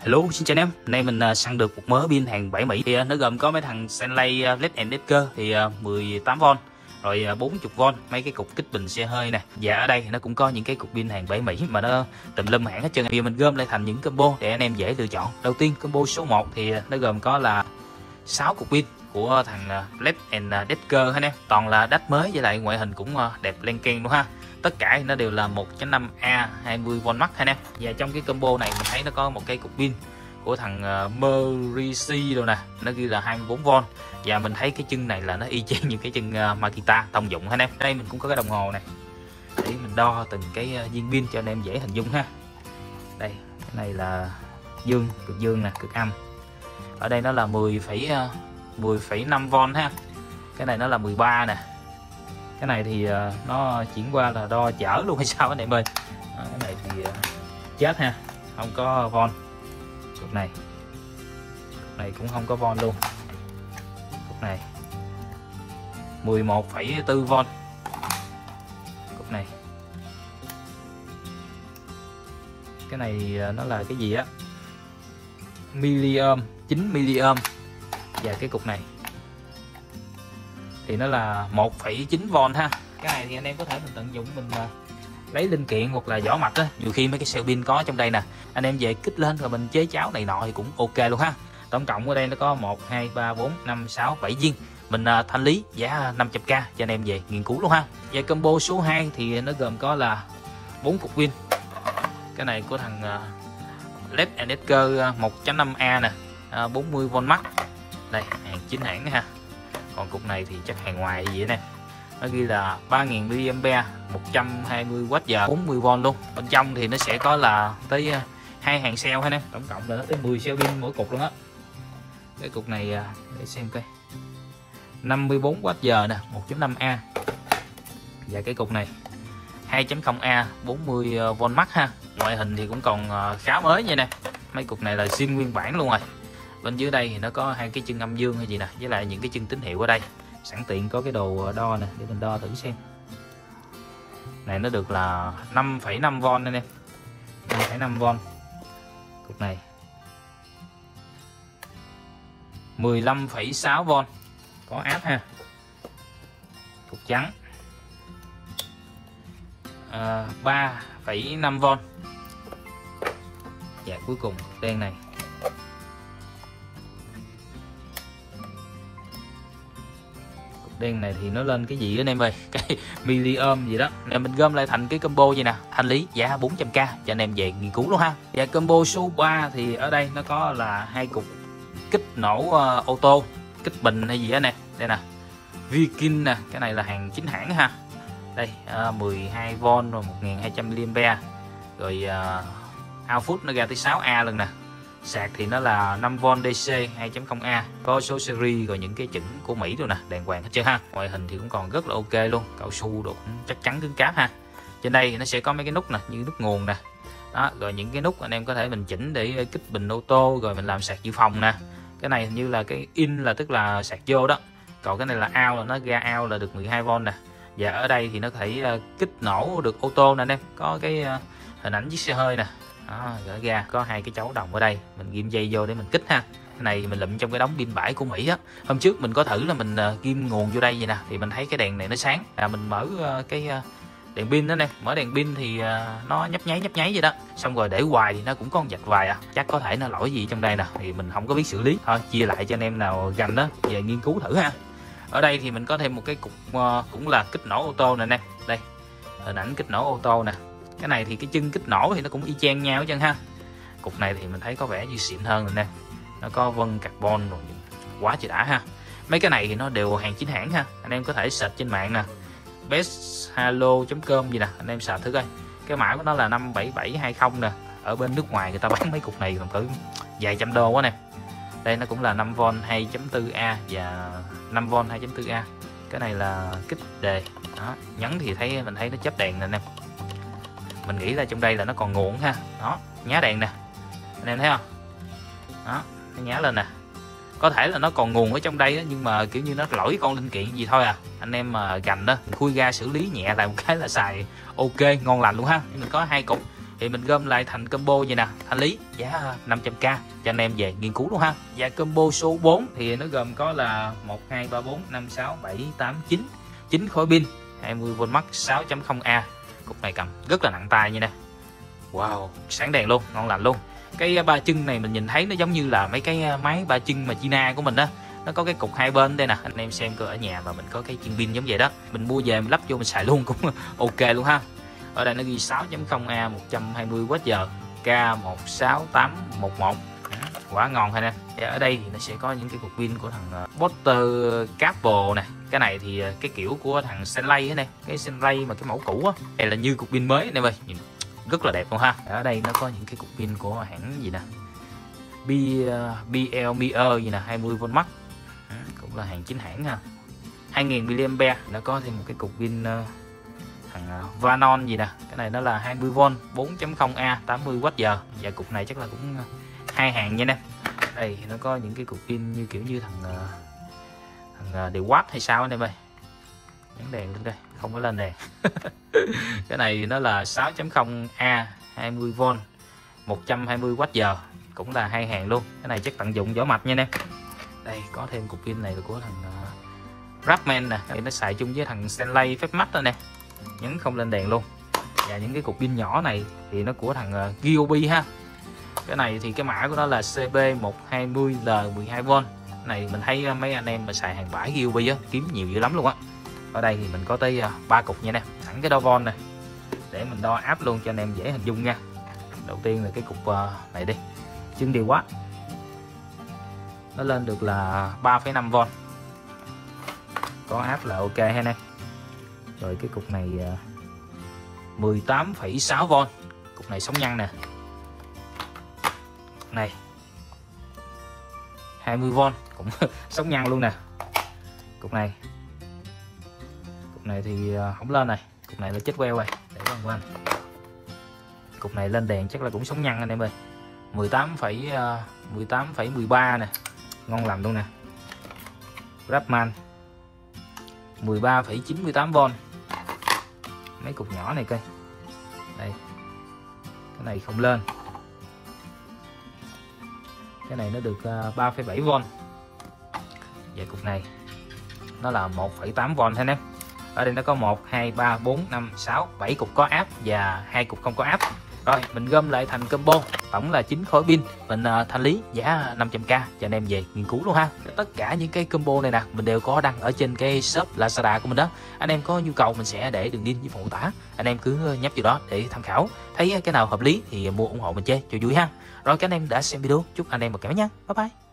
Hello, xin chào anh em. Nay mình săn được một mớ pin hàng 7 Mỹ thì nó gồm có mấy thằng Stanley LED and Decker thì 18V rồi 40V, mấy cái cục kích bình xe hơi nè. Và ở đây thì nó cũng có những cái cục pin hàng 7 Mỹ mà nó tùm lum hãng hết trơn. Bây giờ mình gom lại thành những combo để anh em dễ lựa chọn. Đầu tiên combo số 1 thì nó gồm có là 6 cục pin của thằng LED and Decker anh em. Toàn là đắt mới với lại ngoại hình cũng đẹp len keng luôn ha. Tất cả nó đều là 1.5A 20V max anh em. Và trong cái combo này mình thấy nó có một cái cục pin của thằng Mercy rồi nè, nó ghi là 24V. Và mình thấy cái chân này là nó y chang như cái chân Makita thông dụng anh em. Đây mình cũng có cái đồng hồ này để mình đo từng cái viên pin cho anh em dễ hình dung ha. Đây, cái này là cực dương nè, cực âm. Ở đây nó là 10,5V ha. Cái này nó là 13 nè. Cái này thì nó chuyển qua là đo chở luôn hay sao anh em ơi. Cái này thì chết ha, không có von. Cục này cũng không có von luôn. Cục này 11,4V. Cục này, cái này nó là cái gì á, miliohm, 9 mA. Và cái cục này thì nó là 1,9V ha. Cái này thì anh em có thể mình tận dụng mình lấy linh kiện hoặc là vỏ mạch á, nhiều khi mấy cái cell pin có trong đây nè, anh em về kích lên rồi mình chế cháo này nọ thì cũng ok luôn ha. Tổng cộng ở đây nó có 1 2 3 4 5 6 7 viên. Mình thanh lý giá 500k cho anh em về nghiên cứu luôn ha. Và combo số 2 thì nó gồm có là 4 cục pin. Cái này của thằng LED and Decker 1.5A nè, 40V max. Đây, hàng chính hãng ha. Còn cục này thì chắc hàng ngoài gì nè, nó ghi là 3000mAh 120W 40V luôn. Bên trong thì nó sẽ có là tới 2 hàng cell ha nè, tổng cộng là nó tới 10 cell pin mỗi cục luôn á. Cái cục này để xem coi, 54W nè, 1.5A. Và cái cục này 2.0A 40V max ha. Ngoại hình thì cũng còn khá mới nha nè. Mấy cục này là zin nguyên bản luôn rồi. Bên dưới đây thì nó có hai cái chân âm dương hay gì nè, với lại những cái chân tín hiệu ở đây. Sẵn tiện có cái đồ đo nè, để mình đo thử xem. Này nó được là 5,5V anh em. 5,5V. Cục này 15,6V. Có áp ha. Cục trắng 3,5V. Và cuối cùng cục đen này thì nó lên cái gì anh em ơi, cái miliohm gì đó. Nên mình gom lại thành cái combo vậy nè, thanh lý giá 400k cho anh em về nghiên cứu luôn ha. Và combo số 3 thì ở đây nó có là 2 cục kích nổ ô tô, kích bình hay gì đó nè. Đây nè, Viking nè, cái này là hàng chính hãng ha. Đây 12V rồi 1200mAh. Rồi output nó ra tới 6A lần nè. Sạc thì nó là 5V DC 2.0A, có số series rồi những cái chữ của Mỹ rồi nè, đàng hoàng hết trơn ha. Ngoại hình thì cũng còn rất là ok luôn, cao su đồ cũng chắc chắn cứng cáp ha. Trên đây thì nó sẽ có mấy cái nút nè, như nút nguồn nè. Đó, rồi những cái nút anh em có thể mình chỉnh để kích bình ô tô, rồi mình làm sạc dự phòng nè. Cái này như là cái in là tức là sạc vô đó. Còn cái này là out, là nó ra out là được 12V nè. Và ở đây thì nó có thể kích nổ được ô tô nè anh em, có cái hình ảnh chiếc xe hơi nè. Đó, gỡ ra có hai cái chấu đồng ở đây, mình ghim dây vô để mình kích ha. Cái này mình lụm trong cái đống pin bãi của Mỹ á. Hôm trước mình có thử là mình ghim nguồn vô đây vậy nè, thì mình thấy cái đèn này nó sáng. Mình mở cái đèn pin đó nè, mở đèn pin thì nó nhấp nháy vậy đó. Xong rồi để hoài thì nó cũng có một vạch vài à. Chắc có thể nó lỗi gì trong đây nè, thì mình không có biết xử lý. Thôi chia lại cho anh em nào gành đó về nghiên cứu thử ha. Ở đây thì mình có thêm một cái cục cũng là kích nổ ô tô nè anh em. Đây, hình ảnh kích nổ ô tô nè. Cái này thì cái chân kích nổ thì nó cũng y chang nhau hết trơn ha. Cục này thì mình thấy có vẻ như xịn hơn rồi nè. Nó có vân carbon rồi, quá trời đã ha. Mấy cái này thì nó đều hàng chính hãng ha. Anh em có thể search trên mạng nè, besthalo.com gì nè, anh em search thử coi. Cái mã của nó là 57720 nè. Ở bên nước ngoài người ta bán mấy cục này còn cỡ vài trăm đô quá nè. Đây nó cũng là 5V 2.4A và 5V 2.4A. Cái này là kích đề. Đó, nhấn thì mình thấy nó chớp đèn nè anh em. Mình nghĩ là trong đây là nó còn nguồn ha. Đó, nhá đèn nè, anh em thấy không? Đó, nó nhá lên nè. Có thể là nó còn nguồn ở trong đây đó, nhưng mà kiểu như nó lỗi con linh kiện gì thôi à. Anh em mà gành đó, khui ra xử lý nhẹ lại một cái là xài ok ngon lành luôn ha. Mình có 2 cục thì mình gom lại thành combo vậy nè, thanh lý giá 500k cho anh em về nghiên cứu luôn ha. Và combo số 4 thì nó gồm có là 1 2 3 4 5 6 7 8 9 khối pin 20V max 6.0A. Cục này cầm rất là nặng tay như nè. Wow, sáng đèn luôn, ngon lành luôn. Cái ba chân này mình nhìn thấy nó giống như là mấy cái máy ba chân mà China của mình đó. Nó có cái cục hai bên đây nè, anh em xem cơ ở nhà mà mình có cái chân pin giống vậy đó. Mình mua về mình lắp vô mình xài luôn cũng ok luôn ha. Ở đây nó ghi 6.0A 120Wh K16811. Quá ngon ha nè. Ở đây thì nó sẽ có những cái cục pin của thằng Potter Cable nè. Cái này thì cái kiểu của thằng Senlay á nè, cái Senlay mà cái mẫu cũ á. Đây là như cục pin mới anh em ơi, nhìn rất là đẹp luôn ha. Ở đây nó có những cái cục pin của hãng gì nè, BLMR gì nè, 20V max, cũng là hàng chính hãng ha. 2000mAh. Nó có thêm một cái cục pin thằng Vanon gì nè, cái này nó là 20V 4.0A 80Wh. Và cục này chắc là cũng hai hàng nha nè. Đây nó có những cái cục pin như kiểu như thằng DeWatt hay sao anh em ơi. Nhấn đèn lên đây, không có lên đèn. Cái này nó là 6.0A 20V 120Wh, cũng là hai hàng luôn. Cái này chắc tận dụng vỏ mạch nha nè. Đây có thêm cục pin này là của thằng Rapman nè, nó xài chung với thằng Stanley phép mắt đó nè. Nhấn không lên đèn luôn. Và những cái cục pin nhỏ này thì nó của thằng Ryobi ha. Cái này thì cái mã của nó là CB120L12V. Này mình thấy mấy anh em mà xài hàng bãi Ryobi á kiếm nhiều dữ lắm luôn á. Ở đây thì mình có tới 3 cục nha nè, thẳng cái đo von này để mình đo áp luôn cho anh em dễ hình dung nha. Đầu tiên là cái cục này đi, chân điều watt nó lên được là 3,5V, có áp là ok ha nè. Rồi cái cục này 18,6V, cục này sống nhăn nè. Cục này 20V cũng sống nhăn luôn nè. Cục này thì không lên này, cục này là chết queo rồi, để quanh. Cục này lên đèn chắc là cũng sống nhăn anh em ơi. 18,13 nè, ngon lành luôn nè. Rapman 13,98V. Mấy cục nhỏ này coi. Đây. Cái này không lên. Cái này nó được 3,7V. Và cục này nó là 1,8V thôi nè. Ở đây nó có 1, 2, 3, 4, 5, 6, 7 cục có áp và 2 cục không có áp. Rồi mình gom lại thành combo, tổng là 9 khối pin. Mình thanh lý giá 500k cho anh em về nghiên cứu luôn ha. Tất cả những cái combo này nè mình đều có đăng ở trên cái shop Lazada của mình đó. Anh em có nhu cầu mình sẽ để đường link với phần mô tả. Anh em cứ nhấp vào đó để tham khảo. Thấy cái nào hợp lý thì mua ủng hộ mình chơi cho vui ha. Rồi các anh em đã xem video, chúc anh em một cái nhé. Bye bye.